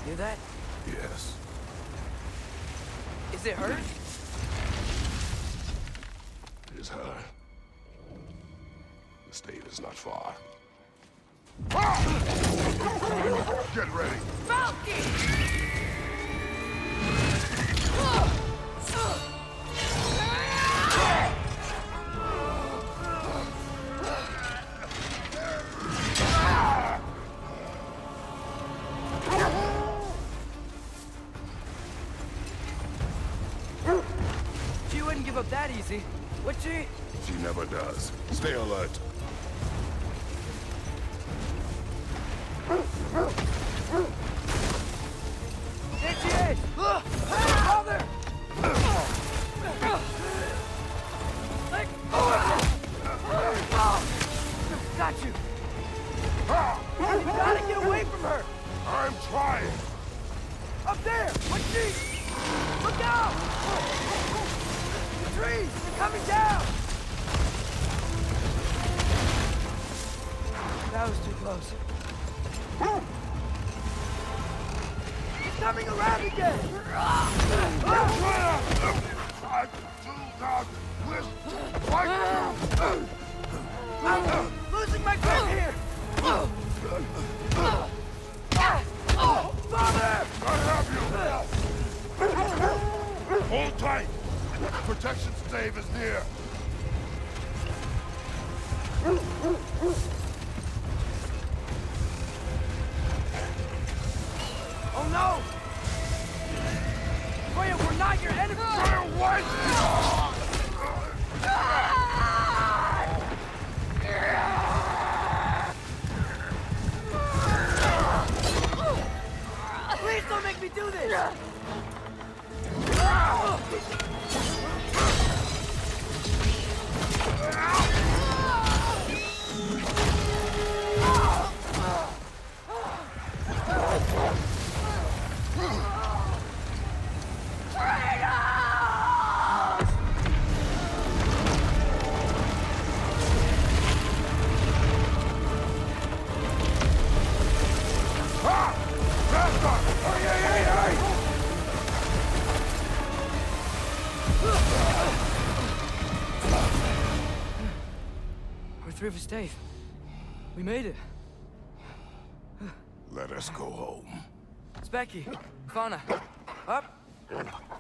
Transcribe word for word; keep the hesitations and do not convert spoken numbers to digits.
Hear that? Yes. Is it her? It is her. The state is not far. Get ready! Falcon! She wouldn't give up that easy, would she? She never does. Stay alert. There she is! Father! Let go of her! Got you! You gotta get away from her! I'm trying! Up there! What's she? Look out! The trees! They're coming down! That was too close. He's coming around again! I'm too loud. I'm losing my grip here! Father! I have you! Hold tight! Protection stave is near! Oh no! Freya, we're not your enemy! Freya, what? Please don't make me do this! We're through for Stave. We made it. Let us go home. Specky, Fauna, up.